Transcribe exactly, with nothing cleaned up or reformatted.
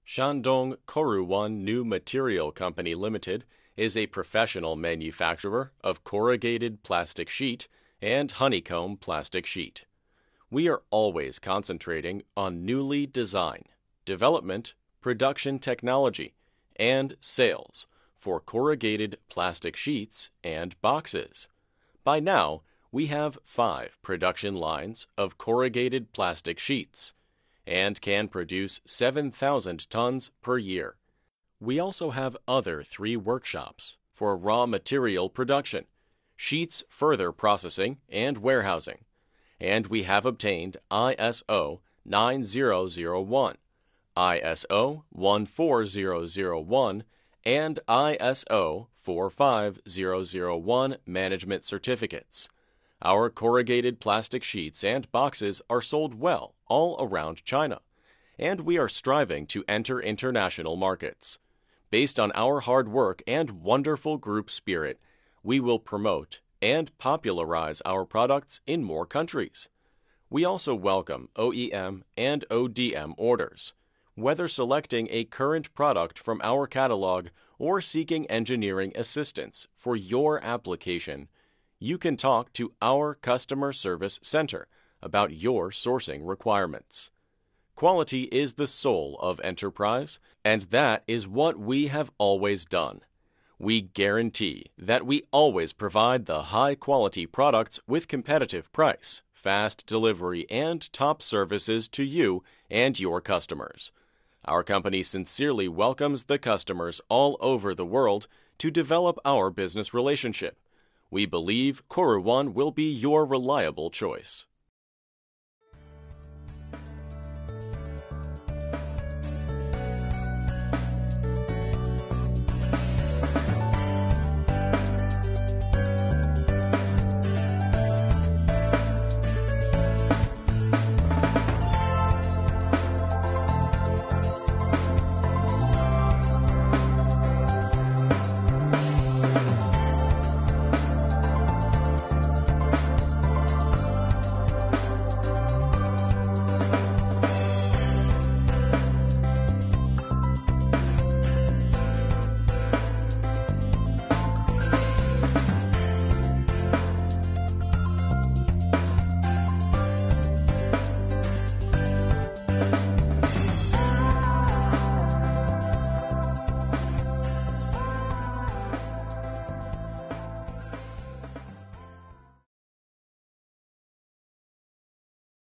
Shandong Corruone New Material Company Limited is a professional manufacturer of corrugated plastic sheet and honeycomb plastic sheet. We are always concentrating on newly design, development, production technology, and sales for corrugated plastic sheets and boxes. By now, we have five production lines of corrugated plastic sheets and can produce seven thousand tons per year. We also have other three workshops for raw material production, sheets further processing and warehousing, and we have obtained I S O nine thousand one, I S O one four zero zero one, and I S O four five zero zero one management certificates. Our corrugated plastic sheets and boxes are sold well all around China, and we are striving to enter international markets. Based on our hard work and wonderful group spirit, we will promote and popularize our products in more countries. We also welcome O E M and O D M orders. Whether selecting a current product from our catalog or seeking engineering assistance for your application, you can talk to our customer service center about your sourcing requirements. Quality is the soul of enterprise, and that is what we have always done. We guarantee that we always provide the high-quality products with competitive price, fast delivery, and top services to you and your customers. Our company sincerely welcomes the customers all over the world to develop our business relationship. We believe Corruone will be your reliable choice.